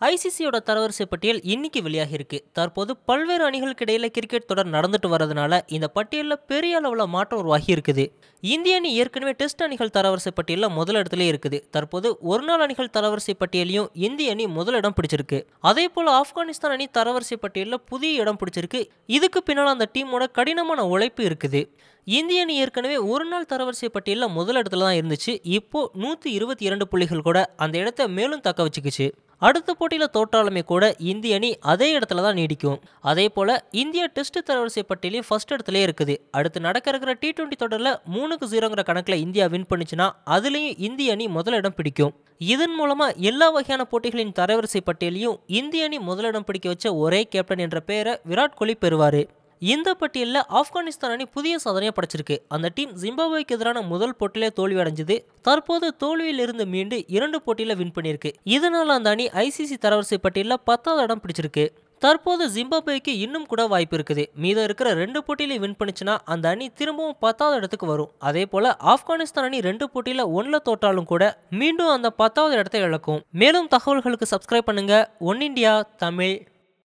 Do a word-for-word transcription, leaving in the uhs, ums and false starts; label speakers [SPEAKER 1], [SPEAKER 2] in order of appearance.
[SPEAKER 1] ஐசிசியோட தரவரிசை பட்டியல் இன்னைக்கு வெளியாகி இருக்கு. தற்போது பல்வேறு அணிகளுக்கு இடையில கிரிக்கெட் தொடர் நடந்துட்டு வரதுனால இந்த பட்டியலில் பெரிய அளவில் மாற்றம் உருவாகி இருக்குது. இந்திய அணி ஏற்கனவே டெஸ்ட் அணிகள் தரவரிசை பட்டியலில் முதல் இடத்துல இருக்குது. தற்போது ஒரு நாள் அணிகள் தரவரிசை பட்டியலையும் இந்திய அணி முதலிடம் பிடிச்சிருக்கு. அதே போல ஆப்கானிஸ்தான் அணி தரவரிசை பட்டியலில் புதிய இடம் பிடிச்சிருக்கு. இதுக்கு பின்னால் அந்த டீமோட கடினமான உழைப்பு இருக்குது. இந்திய அணி ஏற்கனவே ஒரு நாள் தரவரிசை பட்டியலில் முதல் இடத்துல தான் இருந்துச்சு. இப்போ நூற்றி இருபத்தி இரண்டு புள்ளிகள் கூட அந்த இடத்தை மேலும் தக்க வச்சுக்குச்சு. அடுத்த போட்டியில் தோற்றாலுமே கூட இந்திய அணி அதே இடத்துல தான் நீடிக்கும். அதே போல இந்தியா டெஸ்ட் தரவரிசை பட்டியலையும் ஃபர்ஸ்ட் இடத்துல இருக்குது. அடுத்து நடக்க இருக்கிற டி டுவெண்ட்டி தொடரில் மூணுக்கு ஜீரோங்கிற கணக்கில் இந்தியா வின் பண்ணிச்சுன்னா அதுலேயும் இந்திய அணி முதலிடம் பிடிக்கும். இதன் மூலமா எல்லா வகையான போட்டிகளின் தரவரிசை பட்டியலையும் இந்திய அணி முதலிடம் பிடிக்க வச்ச ஒரே கேப்டன் என்ற பெயரை விராட் கோலி பெறுவார். இந்த பட்டியலில் ஆப்கானிஸ்தான் அணி புதிய சாதனையை படைச்சிருக்கு. அந்த டீம் ஜிம்பாப்வேக்கு எதிரான முதல் போட்டியிலே தோல்வி அடைஞ்சது. தற்போது தோல்வியில் இருந்து மீண்டு இரண்டு போட்டியில வின் பண்ணியிருக்கு. இதனால அந்த அணி ஐசிசி தரவரிசை பட்டியலில் பத்தாவது இடம் பிடிச்சிருக்கு. தற்போது ஜிம்பாப்வேக்கு இன்னும் கூட வாய்ப்பு இருக்குது. மீதம் இருக்கிற ரெண்டு போட்டியில வின் பண்ணிச்சுன்னா அந்த அணி திரும்பவும் பத்தாவது இடத்துக்கு வரும். அதே போல ஆப்கானிஸ்தான் அணி ரெண்டு போட்டியில ஒன்ல தோற்றாலும் கூட மீண்டும் அந்த பத்தாவது இடத்தை இழக்கும். மேலும் தகவல்களுக்கு சப்ஸ்கிரைப் பண்ணுங்க. One India Tamil.